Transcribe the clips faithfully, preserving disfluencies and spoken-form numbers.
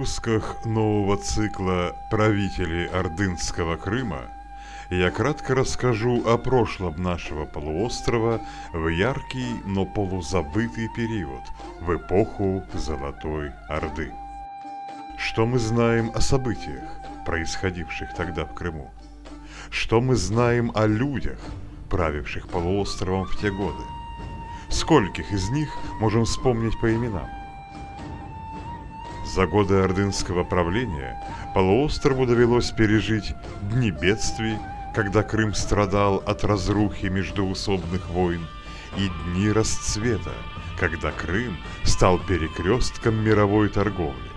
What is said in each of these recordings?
выпусках нового цикла «Правители Ордынского Крыма» я кратко расскажу о прошлом нашего полуострова в яркий, но полузабытый период, в эпоху Золотой Орды. Что мы знаем о событиях, происходивших тогда в Крыму? Что мы знаем о людях, правивших полуостровом в те годы? Скольких из них можем вспомнить по именам? За годы ордынского правления полуострову довелось пережить дни бедствий, когда Крым страдал от разрухи междоусобных войн, и дни расцвета, когда Крым стал перекрестком мировой торговли.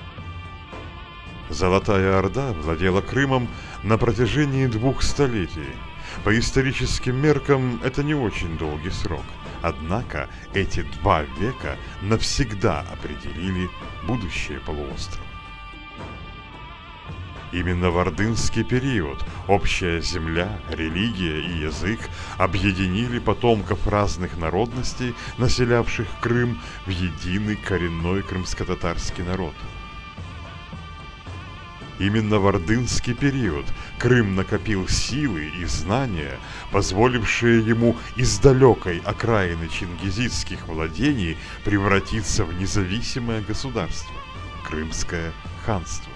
Золотая Орда владела Крымом на протяжении двух столетий. По историческим меркам это не очень долгий срок. Однако эти два века навсегда определили будущее полуострова. Именно в ордынский период общая земля, религия и язык объединили потомков разных народностей, населявших Крым, в единый коренной крымско-татарский народ. Именно в ордынский период Крым накопил силы и знания, позволившие ему из далекой окраины чингизидских владений превратиться в независимое государство – Крымское ханство.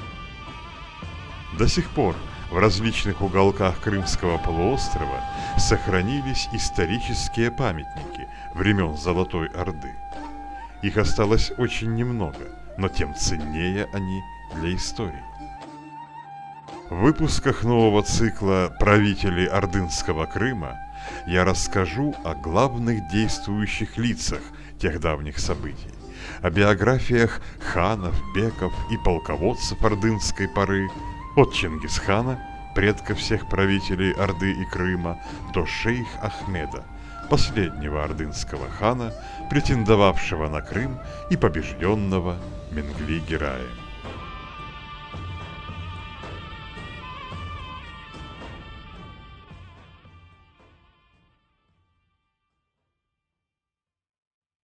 До сих пор в различных уголках Крымского полуострова сохранились исторические памятники времен Золотой Орды. Их осталось очень немного, но тем ценнее они для истории. В выпусках нового цикла «Правители Ордынского Крыма» я расскажу о главных действующих лицах тех давних событий, о биографиях ханов, беков и полководцев ордынской поры, от Чингисхана, предка всех правителей Орды и Крыма, до шейх Ахмеда, последнего ордынского хана, претендовавшего на Крым и побежденного Менгли-Гираем.